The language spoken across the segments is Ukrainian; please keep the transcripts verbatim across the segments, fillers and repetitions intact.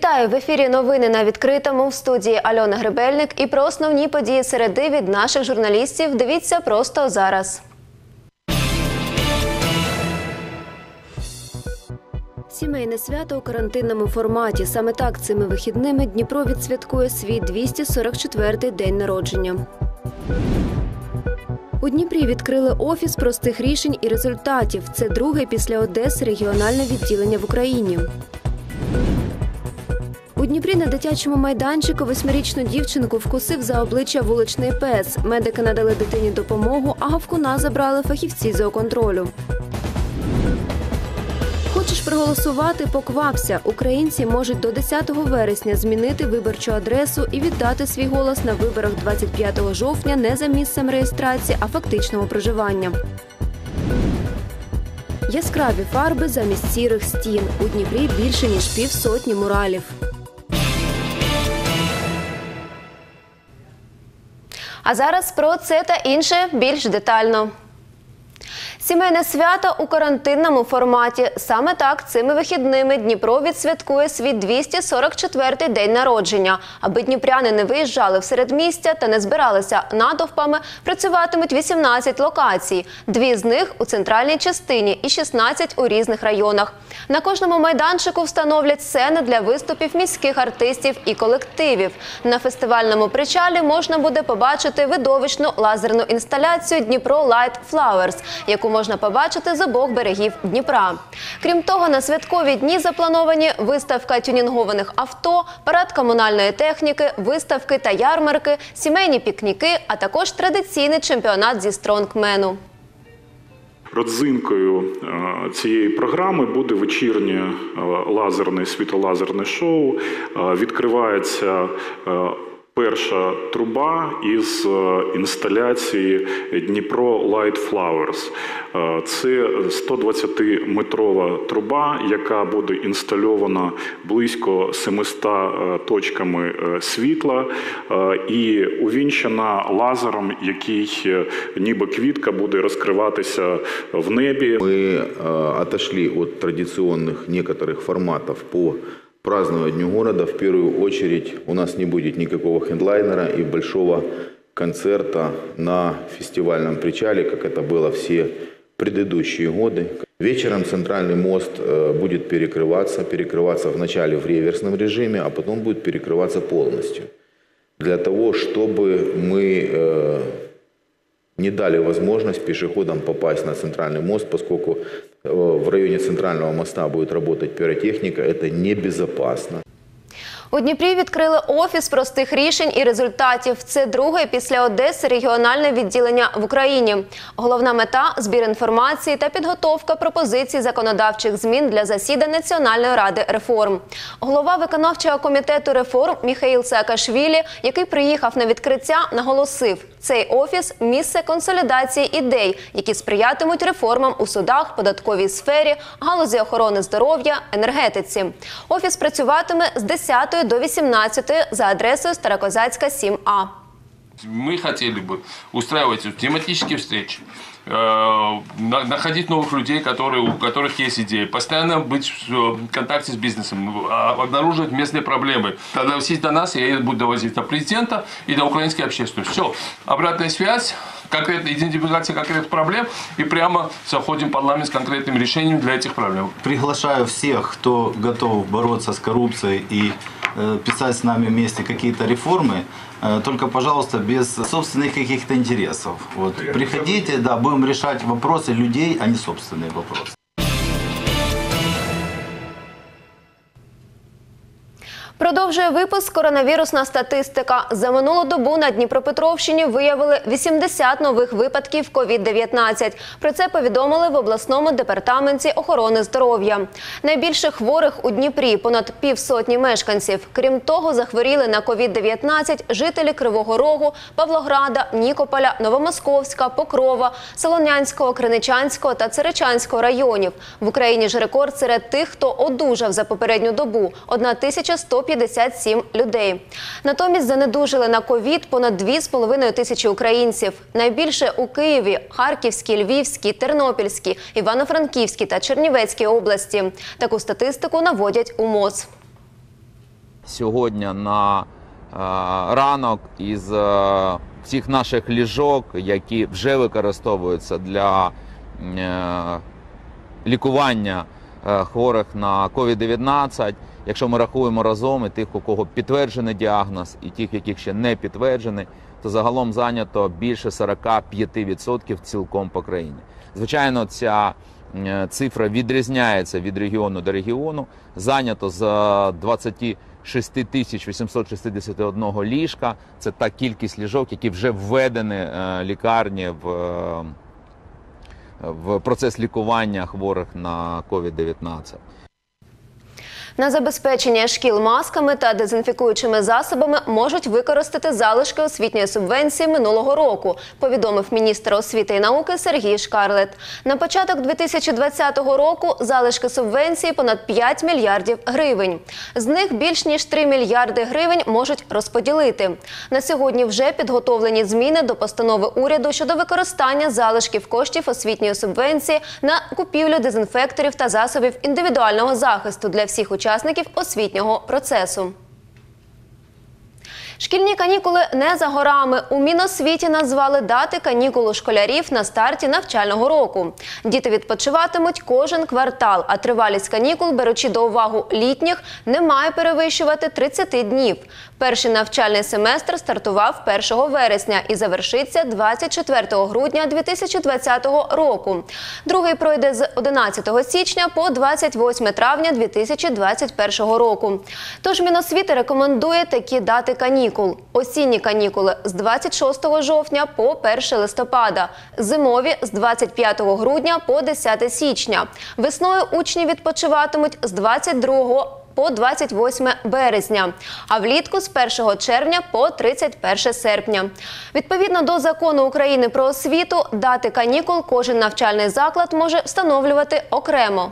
Вітаю! В ефірі новини на відкритому, в студії Альона Гребельник, і про основні події середи від наших журналістів дивіться просто зараз. Сімейне свято у карантинному форматі. Саме так цими вихідними Дніпро відсвяткує свій двісті сорок четвертий день народження. У Дніпрі відкрили офіс простих рішень і результатів. Це друге після Одеси регіональне відділення в Україні. У Дніпрі на дитячому майданчику восьмирічну дівчинку вкусив за обличчя вуличний пес. Медики надали дитині допомогу, а гавкуна забрали фахівці зооконтролю. Хочеш проголосувати – поквапся. Українці можуть до десятого вересня змінити виборчу адресу і віддати свій голос на виборах двадцять п'ятого жовтня не за місцем реєстрації, а фактичного проживання. Яскраві фарби замість сірих стін. У Дніпрі більше ніж півсотні муралів. А зараз про це та інше більш детально. Сімейне свято у карантинному форматі. Саме так цими вихідними Дніпро відсвяткує свій двісті сорок четвертий день народження. Аби дніпряни не виїжджали в середмістя та не збиралися натовпами, працюватимуть вісімнадцять локацій. Дві з них у центральній частині і шістнадцять у різних районах. На кожному майданчику встановлять сцени для виступів міських артистів і колективів. На фестивальному причалі можна буде побачити видовищну лазерну інсталяцію «Дніпро Light Flowers», яку можна побачити з обох берегів Дніпра. Крім того, на святкові дні заплановані виставка тюнінгованих авто, парад комунальної техніки, виставки та ярмарки, сімейні пікніки, а також традиційний чемпіонат зі стронгмену. Родзинкою цієї програми буде вечірнє лазерне, світлолазерне шоу. Відкривається перша труба із інсталяції «Дніпро Light Flowers». Це сто двадцятиметрова труба, яка буде інстальована близько семистами точками світла і увінчена лазером, який ніби квітка буде розкриватися в небі. Ми отошли від традиційних некоторых форматів по праздновать Дню города. В первую очередь у нас не будет никакого хедлайнера и большого концерта на фестивальном причале, как это было все предыдущие годы. Вечером центральный мост будет перекрываться, перекрываться вначале в реверсном режиме, а потом будет перекрываться полностью. Для того, чтобы мы не дали возможность пешеходам попасть на центральный мост, поскольку в районе центрального моста будет работать пиротехника, это небезопасно. У Дніпрі відкрили офіс простих рішень і результатів. Це друге після Одеси регіональне відділення в Україні. Головна мета – збір інформації та підготовка пропозицій законодавчих змін для засідань Національної ради реформ. Голова виконавчого комітету реформ Міхаїл Саакашвілі, який приїхав на відкриття, наголосив – цей офіс – місце консолідації ідей, які сприятимуть реформам у судах, податковій сфері, галузі охорони здоров'я, енергетиці. Офіс працюватиме з десятої до вісімнадцятої за адресою Старокозацька, сім А. Мы хотели бы устраивать тематические встречи, э, находить новых людей, которые, у которых есть идеи, постоянно быть в контакте с бизнесом, обнаруживать местные проблемы. Доносить до нас, я буду довозить до президента и до украинской общественности. Все, обратная связь, конкретная идентификация конкретных проблем, и прямо заходим в парламент с конкретным решением для этих проблем. Приглашаю всех, кто готов бороться с коррупцией и э, писать с нами вместе какие-то реформы, э, только, пожалуйста, без собственных каких-то интересов. Вот. Приходите, да, будем решать вопросы людей, а не собственные вопросы. Продовжує випуск «Коронавірусна статистика». За минулу добу на Дніпропетровщині виявили вісімдесят нових випадків ковід дев'ятнадцять. Про це повідомили в обласному департаменті охорони здоров'я. Найбільше хворих у Дніпрі – понад півсотні мешканців. Крім того, захворіли на ковід дев'ятнадцять жителі Кривого Рогу, Павлограда, Нікополя, Новомосковська, Покрова, Солонянського, Криничанського та Царичанського районів. В Україні ж рекорд серед тих, хто одужав за попередню добу – одна тисяча сто п'ятдесят сім людей. Натомість занедужили на ковід понад дві з половиною тисячі українців. Найбільше у Києві, Харківській, Львівській, Тернопільській, Івано-Франківській та Чернівецькій області. Таку статистику наводять у МОЗ. сьогодні на ранок із всіх наших ліжок, які вже використовуються для лікування хворих на ковід дев'ятнадцять, якщо ми рахуємо разом і тих, у кого підтверджений діагноз, і тих, яких ще не підтверджений, то загалом зайнято більше сорок п'ять відсотків цілком по країні. Звичайно, ця цифра відрізняється від регіону до регіону. Зайнято з двадцять шість тисяч вісімсот шістдесят один ліжка. Це та кількість ліжок, які вже введені лікарні в, в процес лікування хворих на ковід дев'ятнадцять. На забезпечення шкіл масками та дезінфікуючими засобами можуть використати залишки освітньої субвенції минулого року, повідомив міністр освіти і науки Сергій Шкарлет. На початок дві тисячі двадцятого року залишки субвенції понад п'ять мільярдів гривень. З них більш ніж три мільярди гривень можуть розподілити. На сьогодні вже підготовлені зміни до постанови уряду щодо використання залишків коштів освітньої субвенції на купівлю дезінфекторів та засобів індивідуального захисту для всіх учасників учасників освітнього процесу. Шкільні канікули не за горами. У Міносвіті назвали дати канікул у школярів на старті навчального року. Діти відпочиватимуть кожен квартал, а тривалість канікул, беручи до уваги літніх, не має перевищувати тридцять днів. Перший навчальний семестр стартував першого вересня і завершиться двадцять четвертого грудня дві тисячі двадцятого року. Другий пройде з одинадцятого січня по двадцять восьме травня дві тисячі двадцять першого року. Тож Міносвіти рекомендує такі дати канікул. Осінні канікули з двадцять шостого жовтня по перше листопада, зимові з двадцять п'ятого грудня по десяте січня. Весною учні відпочиватимуть з двадцять другого по двадцять восьме березня, а влітку з першого червня по тридцять перше серпня. Відповідно до Закону України про освіту, дати канікул кожен навчальний заклад може встановлювати окремо.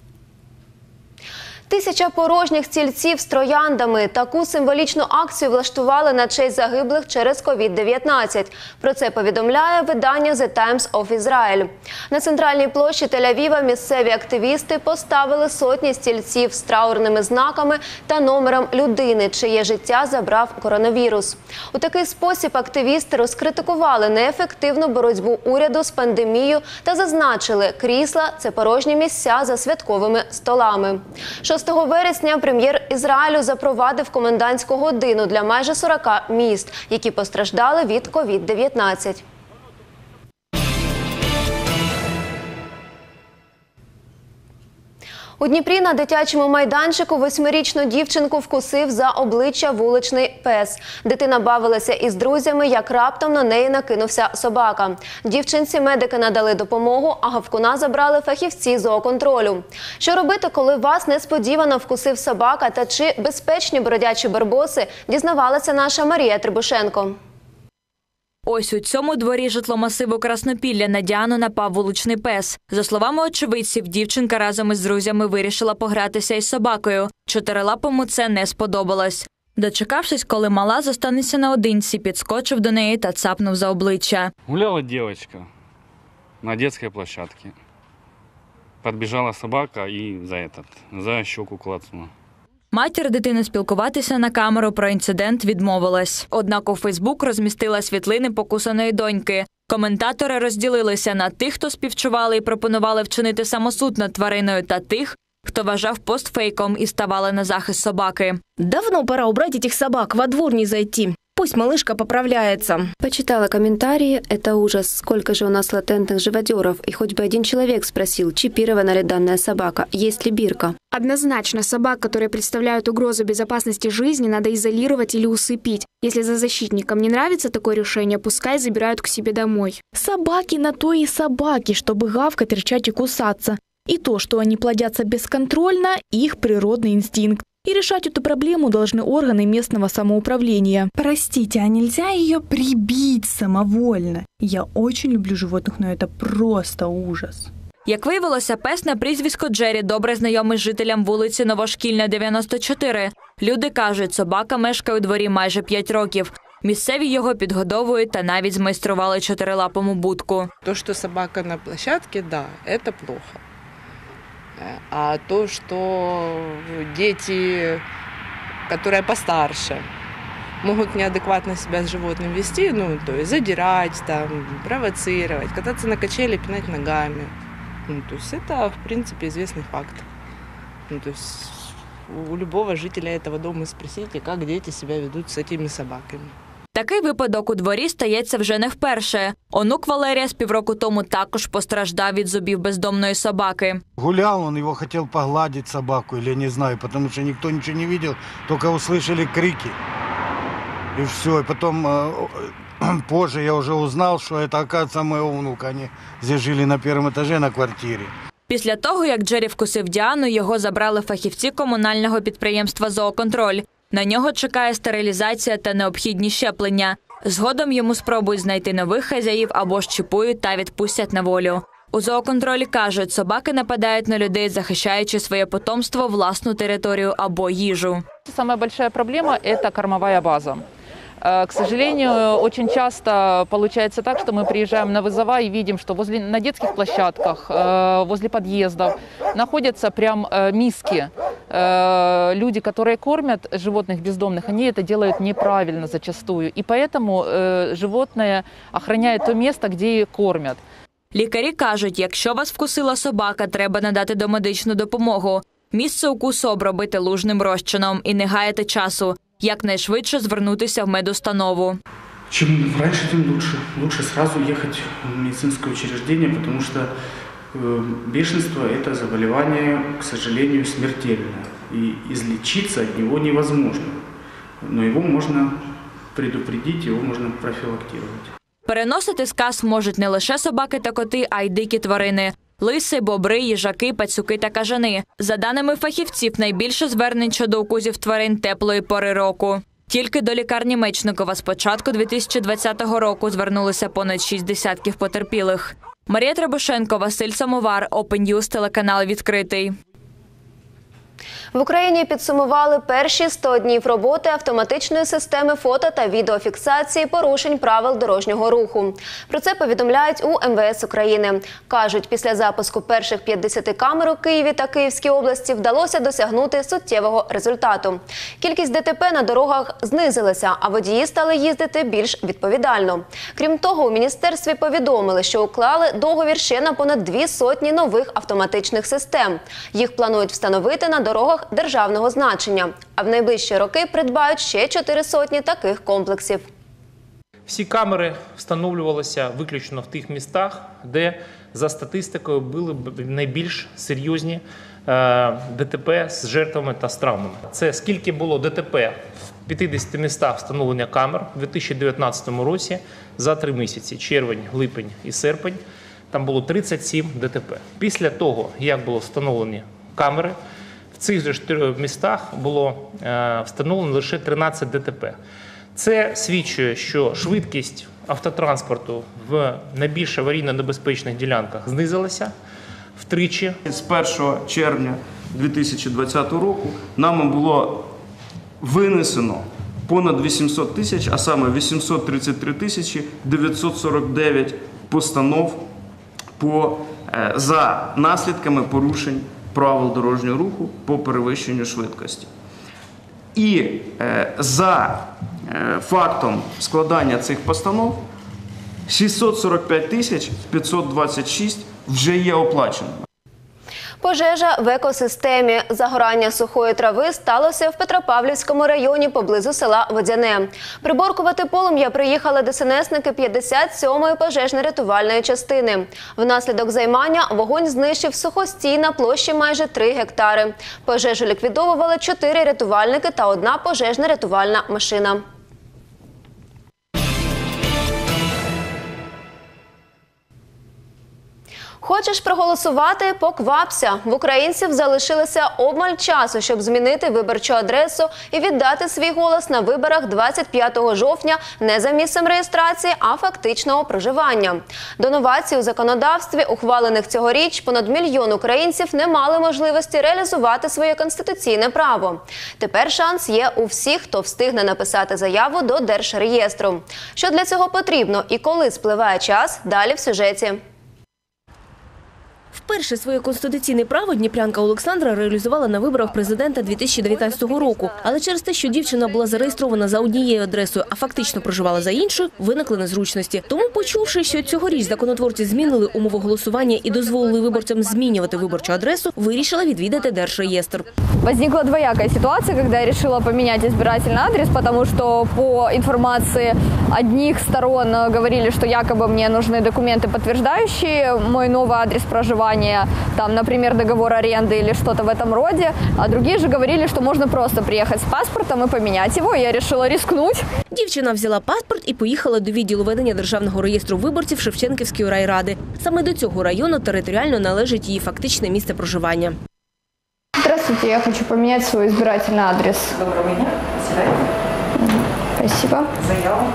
Тисяча порожніх стільців з трояндами. Таку символічну акцію влаштували на честь загиблих через ковід дев'ятнадцять. Про це повідомляє видання The Times of Israel. На центральній площі Тель-Авіва місцеві активісти поставили сотні стільців з траурними знаками та номером людини, чиє життя забрав коронавірус. У такий спосіб активісти розкритикували неефективну боротьбу уряду з пандемією та зазначили, крісла – це порожні місця за святковими столами. шостого вересня прем'єр Ізраїлю запровадив комендантську годину для майже сорока міст, які постраждали від ковід дев'ятнадцять. У Дніпрі на дитячому майданчику восьмирічну дівчинку вкусив за обличчя вуличний пес. Дитина бавилася із друзями, як раптом на неї накинувся собака. Дівчинці медики надали допомогу, а гавкуна забрали фахівці зооконтролю. Що робити, коли вас несподівано вкусив собака, та чи безпечні бродячі барбоси, дізнавалася наша Марія Трибушенко. Ось у цьому дворі житломасиву Краснопілля на Діану напав вуличний пес. За словами очевидців, дівчинка разом із друзями вирішила погратися із собакою. Чотирилапому це не сподобалось. Дочекавшись, коли мала зостанеться наодинці, підскочив до неї та цапнув за обличчя. Гуляла дівчинка на дитячій площадці. Підбіжала собака і за, этот, за щоку клацнула. Матір дитини спілкуватися на камеру про інцидент відмовилась. Однак у Фейсбук розмістила світлини покусаної доньки. Коментатори розділилися на тих, хто співчували і пропонували вчинити самосуд над твариною, та тих, хто вважав пост фейком і ставали на захист собаки. Давно пора убрать этих собак, во двор не зайти. Пусть малышка поправляется. Почитала комментарии. Это ужас. Сколько же у нас латентных живодеров. И хоть бы один человек спросил, чипирована ли данная собака, есть ли бирка. Однозначно, собак, которые представляют угрозу безопасности жизни, надо изолировать или усыпить. Если зоозащитникам не нравится такое решение, пускай забирают к себе домой. Собаки на то и собаки, чтобы гавкать, рычать и кусаться. И то, что они плодятся бесконтрольно, их природный инстинкт. И решать эту проблему должны органы местного самоуправления. Простите, а нельзя ее прибить самовольно? Я очень люблю животных, но это просто ужас. Як виявилося, пес на прізвисько Джері добре знайомий жителям вулиці Новошкільна, дев'яносто чотири. Люди кажуть, собака мешкає у дворі майже п'ять років. Місцеві його підгодовують та навіть змайстрували чотирилапому будку. То, що собака на площадці, да, це плохо. А то, что дети которая постарше, могут неадекватно себя с животным вести, ну, то есть задирать, там, провоцировать, кататься на качели, пинать ногами. Ну, то есть это, в принципе, известный факт. Ну, то есть у любого жителя этого дома спросите, как дети себя ведут с этими собаками. Такий випадок у дворі стається вже не вперше. Онук Валерія з півроку тому також постраждав від зубів бездомної собаки. Гулял, он его хотел погладить собаку, или не знаю, потому что никто ничего не видел, только услышали крики. И все. И потом э, позже я уже узнал, что это, оказывается, моего внука. Они здесь жили на первом этаже на квартире. Після того, як Джері вкусив Діану, його забрали фахівці комунального підприємства «Зооконтроль». На нього чекає стерилізація та необхідні щеплення. Згодом йому спробують знайти нових хазяїв або ж чіпують та відпустять на волю. У «Зооконтролі» кажуть, собаки нападають на людей, захищаючи своє потомство, власну територію або їжу. Самая большая проблема – это кормовая база. К сожалению, очень часто получается так, что мы приезжаем на вызова и видим, что возле, на детских площадках, возле подъездов находятся прям миски. Люди, которые кормят животных бездомных, они это делают неправильно зачастую. И поэтому животное охраняет то место, где кормят. Лікарі кажуть, якщо вас вкусила собака, треба надати домедичну допомогу. Місце укусу обробити лужним розчином і не гаяти часу. Якнайшвидше звернутися в медустанову. Чем раньше, тем лучше. Лучше сразу ехать в медицинское учреждение, потому что э, бешенство – это заболевание, к сожалению, смертельное. И излечиться от него невозможно. Но его можно предупредить, его можно профилактировать. Переносити сказ можуть не лише собаки та коти, а й дикі тварини. Лиси, бобри, їжаки, пацюки та кажани. За даними фахівців, найбільше звернень щодо укусів тварин теплої пори року. Тільки до лікарні Мечникова з початку дві тисячі двадцятого року звернулися понад шість десятків потерпілих. Марія Требушенко, Василь Самовар, Open News, телеканал «Відкритий». В Україні підсумували перші сто днів роботи автоматичної системи фото та відеофіксації порушень правил дорожнього руху. Про це повідомляють у ем ве ес України. Кажуть, після запуску перших п'ятдесят камер у Києві та Київській області вдалося досягнути суттєвого результату. Кількість де те пе на дорогах знизилася, а водії стали їздити більш відповідально. Крім того, у міністерстві повідомили, що уклали договір ще на понад дві сотні нових автоматичних систем. Їх планують встановити на дорогах державного значення, а в найближчі роки придбають ще чотири сотні таких комплексів. Всі камери встановлювалися виключно в тих містах, де за статистикою були найбільш серйозні де те пе з жертвами та з травмами. Це скільки було де те пе в п'ятдесяти містах встановлення камер у дві тисячі дев'ятнадцятому році за три місяці – червень, липень і серпень. Там було тридцять сім де те пе. Після того, як було встановлені камери, в цих же чотирьох містах було е, встановлено лише тринадцять де те пе. Це свідчує, що швидкість автотранспорту в найбільш аварійно-небезпечних ділянках знизилася втричі. З першого червня дві тисячі двадцятого року нами було винесено понад вісімсот тисяч, а саме вісімсот тридцять три тисячі дев'ятсот сорок дев'ять постанов по, е, за наслідками порушень правил дорожнього руху по перевищенню швидкості. І е, за е, фактом складання цих постанов шістсот сорок п'ять тисяч п'ятсот двадцять шість вже є оплаченими. Пожежа в екосистемі. Загорання сухої трави сталося в Петропавлівському районі поблизу села Водяне. Приборкувати полум'я приїхали де ес ен есники п'ятдесят сьомої пожежно-рятувальної частини. Внаслідок займання вогонь знищив сухостій на площі майже три гектари. Пожежу ліквідовували чотири рятувальники та одна пожежно-рятувальна машина. Хочеш проголосувати – поквапся. В українців залишилося обмаль часу, щоб змінити виборчу адресу і віддати свій голос на виборах двадцять п'ятого жовтня не за місцем реєстрації, а фактичного проживання. До новацій у законодавстві, ухвалених цьогоріч, понад мільйон українців не мали можливості реалізувати своє конституційне право. Тепер шанс є у всіх, хто встигне написати заяву до Держреєстру. Що для цього потрібно і коли спливає час – далі в сюжеті. Вперше своє конституційне право дніпрянка Олександра реалізувала на виборах президента дві тисячі дев'ятнадцятого року. Але через те, що дівчина була зареєстрована за однією адресою, а фактично проживала за іншою, виникли незручності. Тому, почувши, що цьогоріч законотворці змінили умови голосування і дозволили виборцям змінювати виборчу адресу, вирішила відвідати Держреєстр. Возникла двоякая ситуация, когда я решила поменять избирательный адрес, потому что по информации одних сторон говорили, что якобы мне нужны документы, подтверждающие мой новый адрес проживания, там, например, договор аренды или что-то в этом роде, а другие же говорили, что можно просто приехать с паспортом и поменять его. Я решила рискнуть. Дівчина взяла паспорт і поїхала до відділу ведення Державного реєстру виборців Шевченківської райради. Саме до цього району територіально належить її фактичне місце проживання. Здравствуйте, я хочу поменять свой избирательный адрес. Доброго дня. Сідайте. Спасибо. Заяву.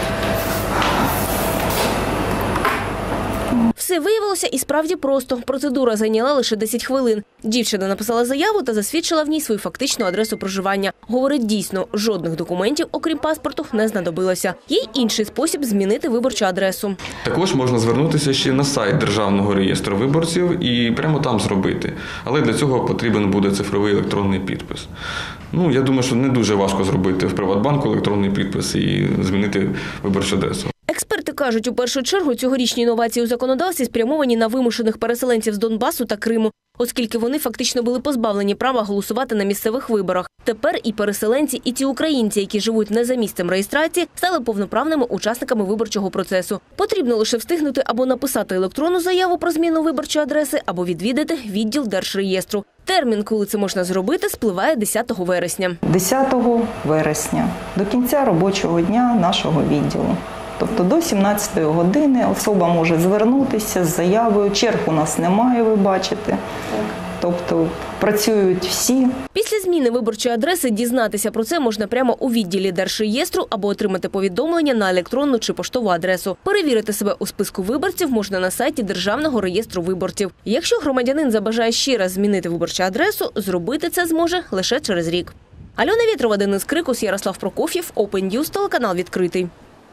Все виявилося і справді просто. Процедура зайняла лише десять хвилин. Дівчина написала заяву та засвідчила в ній свою фактичну адресу проживання. Говорить, дійсно, жодних документів, окрім паспорту, не знадобилося. Є й інший спосіб змінити виборчу адресу. Також можна звернутися ще на сайт Державного реєстру виборців і прямо там зробити. Але для цього потрібен буде цифровий електронний підпис. Ну, я думаю, що не дуже важко зробити в Приватбанку електронний підпис і змінити виборчу адресу. Експерти кажуть, у першу чергу цьогорічні інновації у законодавстві спрямовані на вимушених переселенців з Донбасу та Криму, оскільки вони фактично були позбавлені права голосувати на місцевих виборах. Тепер і переселенці, і ті українці, які живуть не за місцем реєстрації, стали повноправними учасниками виборчого процесу. Потрібно лише встигнути або написати електронну заяву про зміну виборчої адреси, або відвідати відділ Держреєстру. Термін, коли це можна зробити, спливає десятого вересня. десятого вересня, до кінця робочого дня нашого відділу. Тобто до сімнадцятої години особа може звернутися з заявою. Черг у нас немає, ви бачите. Тобто працюють всі. Після зміни виборчої адреси дізнатися про це можна прямо у відділі Держреєстру або отримати повідомлення на електронну чи поштову адресу. Перевірити себе у списку виборців можна на сайті Державного реєстру виборців. Якщо громадянин забажає ще раз змінити виборчу адресу, зробити це зможе лише через рік. Альона Вєтрова, Денис Крикус, Ярослав Прокоф'єв, Open News, телеканал «Відкритий».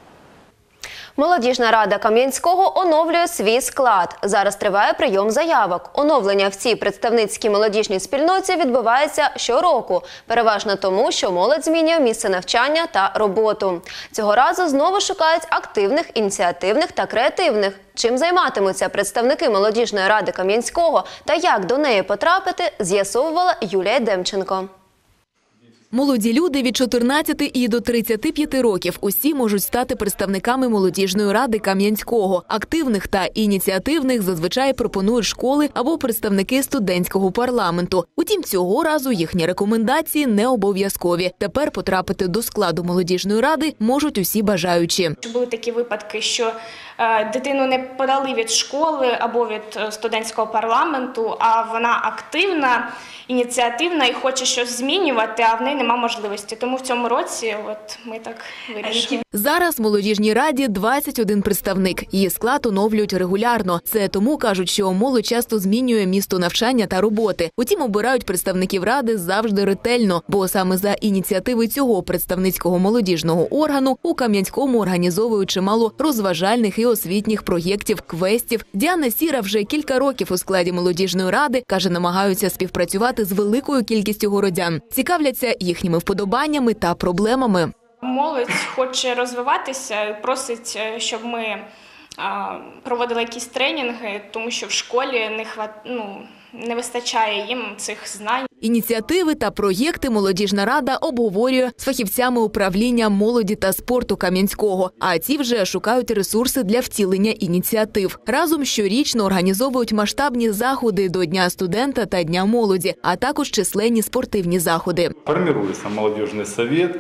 Молодіжна рада Кам'янського оновлює свій склад. Зараз триває прийом заявок. Оновлення в цій представницькій молодіжній спільноті відбувається щороку. Переважно тому, що молодь змінює місце навчання та роботу. Цього разу знову шукають активних, ініціативних та креативних. Чим займатимуться представники молодіжної ради Кам'янського та як до неї потрапити, з'ясовувала Юлія Демченко. Молоді люди від чотирнадцяти і до тридцяти п'яти років усі можуть стати представниками молодіжної ради Кам'янського. Активних та ініціативних зазвичай пропонують школи або представники студентського парламенту. Утім, цього разу їхні рекомендації не обов'язкові. Тепер потрапити до складу молодіжної ради можуть усі бажаючі. Були такі випадки, що е, дитину не подали від школи або від студентського парламенту, а вона активна, ініціативна і хоче щось змінювати, а в неї нема можливості. Тому в цьому році от ми так вирішили. Зараз в молодіжній раді двадцять один представник. Її склад оновлюють регулярно. Це тому, кажуть, що молодь часто змінює місто навчання та роботи. Утім, обирають представників ради завжди ретельно, бо саме за ініціативи цього представницького молодіжного органу у Кам'янському організовують чимало розважальних і освітніх проєктів, квестів. Діана Сіра вже кілька років у складі молодіжної ради, каже, намагаються співпрацювати з великою кількістю городян. Цікавляться їхніми вподобаннями та проблемами. Молодь хоче розвиватися, просить, щоб ми а, проводили якісь тренінги, тому що в школі не хват... ну, не вистачає їм цих знань. Ініціативи та проєкти молодіжна рада обговорює з фахівцями управління молоді та спорту Кам'янського, а ці вже шукають ресурси для втілення ініціатив. Разом щорічно організовують масштабні заходи до Дня студента та Дня молоді, а також численні спортивні заходи. Формируется молодежный совет.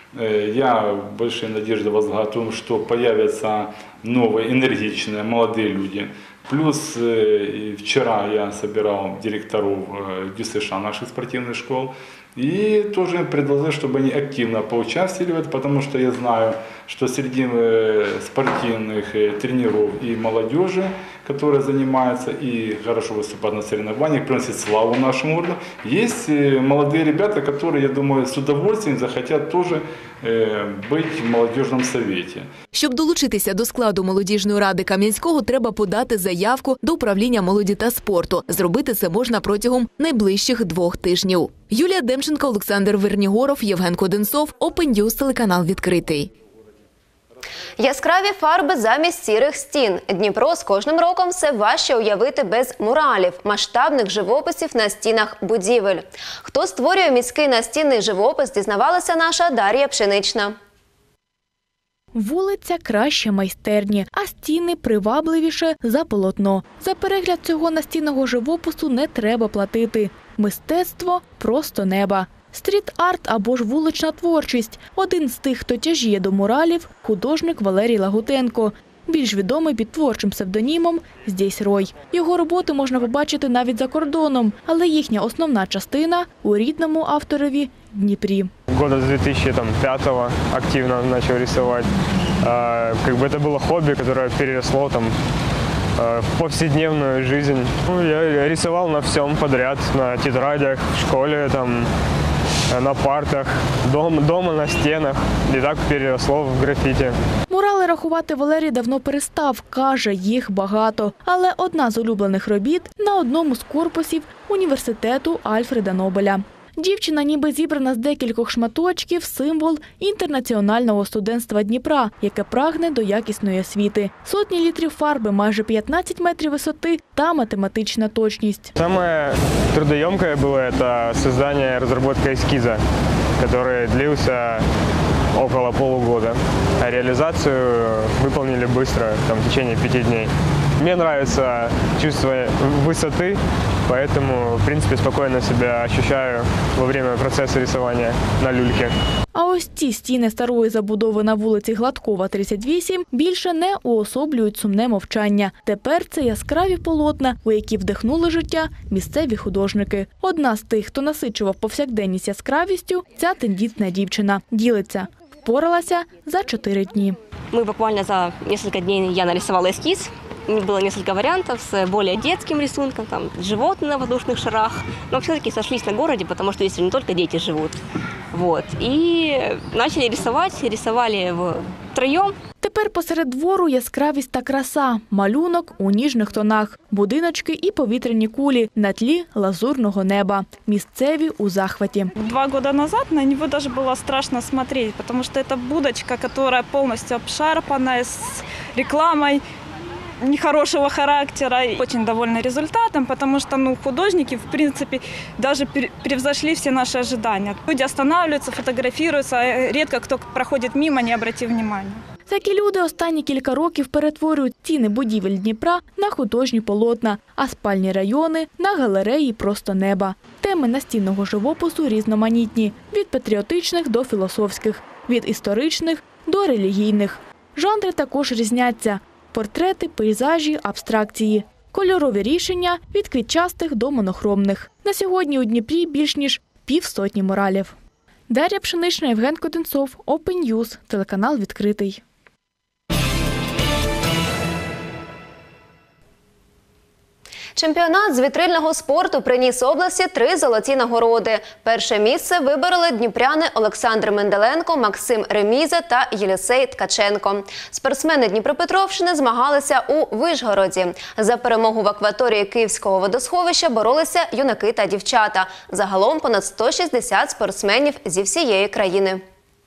Я большие надежды возлагаю о том, что появятся новые, энергичные, молодые люди. Плюс вчера я собирал директоров ДЮСШ наших спортивных школ. И тоже предложил, чтобы они активно поучаствовали, потому что я знаю, что среди спортивных тренеров и молодежи, которая занимается и хорошо выступает на соревнованиях, приносит славу нашему городу, есть молодые ребята, которые, я думаю, с удовольствием захотят тоже быть в молодіжному совєті. Щоб долучитися до складу молодіжної ради Кам'янського, треба подати заявку до управління молоді та спорту. Зробити це можна протягом найближчих двох тижнів. Юлія Демченко, Олександр Вернігоров, Євген Коденцов, Open News, телеканал «Відкритий». Яскраві фарби замість сірих стін. Дніпро з кожним роком все важче уявити без муралів, масштабних живописів на стінах будівель. Хто створює міський настінний живопис, дізнавалася наша Дар'я Пшенична. Вулиця краще майстерні, а стіни привабливіше за полотно. За перегляд цього настінного живопису не треба платити. Мистецтво – просто неба. Стріт-арт або ж вулична творчість. Один з тих, хто тяжіє до муралів – художник Валерій Лагутенко. Більш відомий під творчим псевдонімом «Здесь Рой». Його роботи можна побачити навіть за кордоном, але їхня основна частина – у рідному авторові Дніпрі. Года с две тысячи пятого активно начал рисовать. Как бы это было хобби, которое переросло там в повседневную жизнь. Ну, я рисовал на всем подряд, на тетрадях, в школе, там, на партах, дома, дома на стінах. І так переросло в графіті. Мурали рахувати Валерій давно перестав. Каже, їх багато. Але одна з улюблених робіт на одному з корпусів університету Альфреда Нобеля. Дівчина ніби зібрана з декількох шматочків, символ інтернаціонального студентства Дніпра, яке прагне до якісної освіти. Сотні літрів фарби, майже п'ятнадцять метрів висоти та математична точність. Самое трудоемкое было это создание, разработка эскиза, который длился около полугода. А реализацию выполнили быстро, там, в течение пяти дней. Мне нравится чувство высоты, поэтому, в принципе, спокойно себя ощущаю во время процесса рисования на люльке. А ось ці стіни старої забудови на вулиці Гладкова, тридцять вісім, більше не уособлюють сумне мовчання. Тепер це яскраві полотна, у які вдихнули життя місцеві художники. Одна з тих, хто насичував повсякденність яскравістю, ця тендітна дівчина. Ділиться. Впоралася за чотири дні. Ми буквально за кілька днів я нарисувала ескіз. Было несколько вариантов с более детским рисунком, там животные на воздушных шарах, но все-таки сошлись на городе, потому что здесь не только дети живут. Вот. И начали рисовать, рисовали втроем. Тепер посеред двору яскравість та краса, малюнок у ніжних тонах, будиночки і повітряні кулі на тлі лазурного неба. Місцеві у захваті. Два года назад на него даже было страшно смотреть, потому что это будочка, которая полностью обшарпанная, с рекламой нехорошего характера. Очень довольны результатом, потому что ну, художники, в принципе, даже превзошли все наши ожидания. Люди останавливаются, фотографируются, а редко кто проходит мимо, не обратив внимания. Такі люди останні кілька років перетворюють стіни будівель Дніпра на художні полотна, а спальні райони – на галереї просто неба. Теми настінного живопису різноманітні – від патріотичних до філософських, від історичних до релігійних. Жанри також різняться – портрети, пейзажі, абстракції. Кольорові рішення – від квітчастих до монохромних. На сьогодні у Дніпрі більш ніж півсотні муралів. Дар'я Пшенична, Євген Коденцов, Open News, телеканал «Відкритий». Чемпіонат з вітрильного спорту приніс області три золоті нагороди. Перше місце вибороли дніпряни Олександр Менделенко, Максим Реміза та Єлісей Ткаченко. Спортсмени Дніпропетровщини змагалися у Вишгороді. За перемогу в акваторії Київського водосховища боролися юнаки та дівчата. Загалом понад сто шістдесят спортсменів зі всієї країни.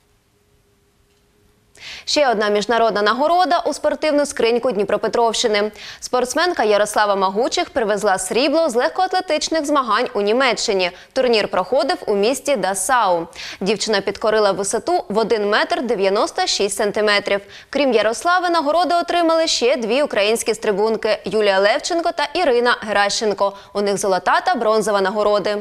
Ще одна міжнародна нагорода у спортивну скриньку Дніпропетровщини. Спортсменка Ярослава Магучих привезла срібло з легкоатлетичних змагань у Німеччині. Турнір проходив у місті Дасау. Дівчина підкорила висоту в один метр дев'яносто шість сантиметрів. Крім Ярослави, нагороди отримали ще дві українські стрибунки – Юлія Левченко та Ірина Геращенко. У них золота та бронзова нагороди.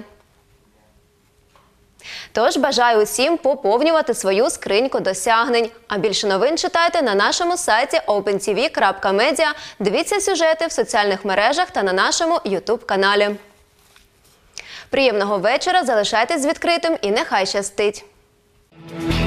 Тож бажаю усім поповнювати свою скриньку досягнень. А більше новин читайте на нашому сайті опен ті ві крапка медіа, дивіться сюжети в соціальних мережах та на нашому ютуб-каналі. Приємного вечора, залишайтесь з відкритим і нехай щастить!